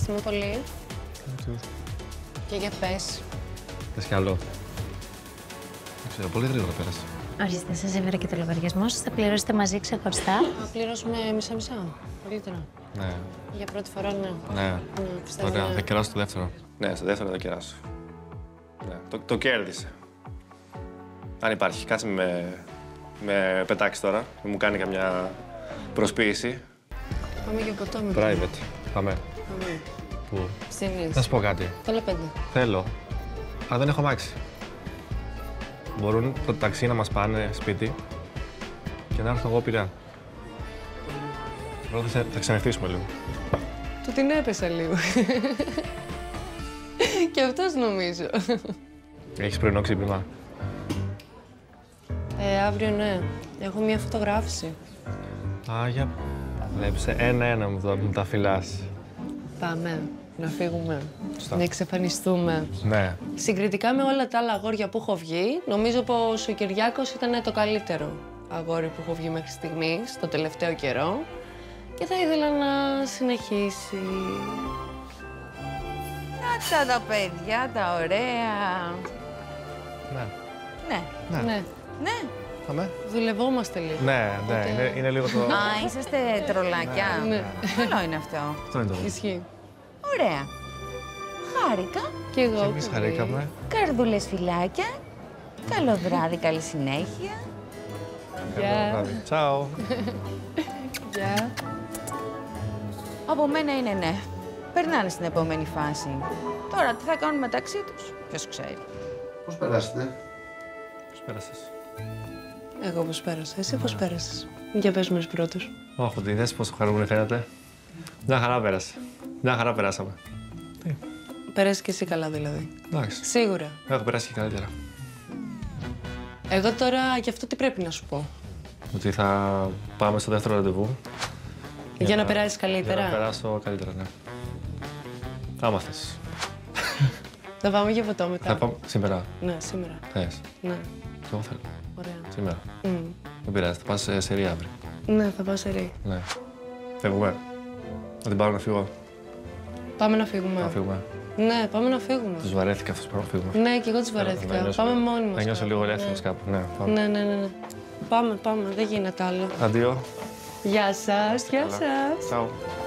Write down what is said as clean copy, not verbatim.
Ευχαριστούμε πολύ. Και για πες. Θες κι άλλο. Δεν ξέρω, πολύ γρήγορα πέρασε. Ορίστε, σας έφερα και το λογαριασμό σας. Θα πληρώσετε μαζί ξεχωριστά. Θα πληρώσουμε μισά-μισά. Καλύτερα. Ναι. Για πρώτη φορά, ναι. Ναι. Πιστεύω, Ωραία, ναι. θα κεράσω το δεύτερο. Ναι, στο δεύτερο θα κεράσω. Ναι, το κέρδισε. Αν υπάρχει, κάτσε με πετάξει τώρα. Μου κάνει καμιά προσποίηση. Πάμε για ποτό με Private. Πάμε. Πάμε. Πού? Στην Θα σου πω κάτι. Το λεπέντε. Θέλω. Αλλά δεν έχω αμάξι. Μπορούν το ταξί να μας πάνε σπίτι και να έρθω εγώ Πειραιά. Πρώτα θα ξαναρχίσουμε λίγο. Του την έπεσα λίγο. Και αυτός νομίζω. Έχεις πρωινό ξύπνημα? Αύριο ναι. Έχω μια φωτογράφηση. Α, για βλέπεις. Ένα-ένα μου τα φυλάς. Πάμε. Να φύγουμε. Σωστά. Να εξαφανιστούμε. Ναι. Συγκριτικά με όλα τα άλλα αγόρια που έχω βγει, νομίζω πως ο Κυριάκος ήταν το καλύτερο αγόρι που έχω βγει μέχρι στιγμής, το τελευταίο καιρό. Και θα ήθελα να συνεχίσει. Αυτά τα παιδιά, τα ωραία. Ναι. Ναι. Ναι. Ναι. Ναι. Πάμε. Δουλευόμαστε λίγο. Ναι, ναι, είναι λίγο το... Α, είσαστε τρολάκια. Ναι. Καλό είναι αυτό. Αυτό είναι το. Ισχύει. Ωραία. Χάρηκα. Και εγώ. Και εμείς πολύ. χαρήκαμε. Καρδούλες φυλάκια. Καλό βράδυ, καλή συνέχεια. Γεια. Τσάου. Γεια. Από μένα είναι ναι. Περνάνε στην επόμενη φάση. Τώρα τι θα κάνουν μεταξύ τους, ποιος ξέρει. Πώς περάσετε? Πώς πέρασες? Εγώ πώς πέρασα. Εσύ πώς πέρασες? Για πες μου πρώτος. Όχι, τι είδες πόσο χαρούμενη φαίνεται. Μια χαρά πέρασε. Μια χαρά περάσαμε. Τι, Πέρασες και εσύ καλά δηλαδή. εντάξει. Σίγουρα. Έχω περάσει και καλύτερα. Εγώ τώρα γι' αυτό τι πρέπει να σου πω. Ότι θα πάμε στο δεύτερο ραντεβού. Για να περάσεις καλύτερα. Για να περάσω καλύτερα, ναι. Άμα θες. Θα πάμε για ποτό μετά. Θα πάμε σήμερα. Ναι, σήμερα. Θες. Ναι. Και εγώ θέλω. Ωραία. Σήμερα. Μμ. Δεν πειράζει, θα πας σε ρί αύριο. Ναι, θα πάω σε ρί. Ναι. Φεύγουμε. Να την πάρω να φύγω. Πάμε να φύγουμε. Να φύγουμε. Ναι, πάμε να φύγουμε. Τους βαρέθηκα αυτούς που να φύγουμε. Ναι, και εγώ τους βαρέθηκα. Να νιώσω- Πάμε μόνοι μας. Να νιώσω κάπου, λίγο ναι. ελεύθερος κάπου. Ναι, πάμε. Ναι, ναι, ναι, ναι. Πάμε, πάμε. Δεν γίνεται άλλο. Αντίο. Γεια σας, γεια Καλά. σας. Τσάου.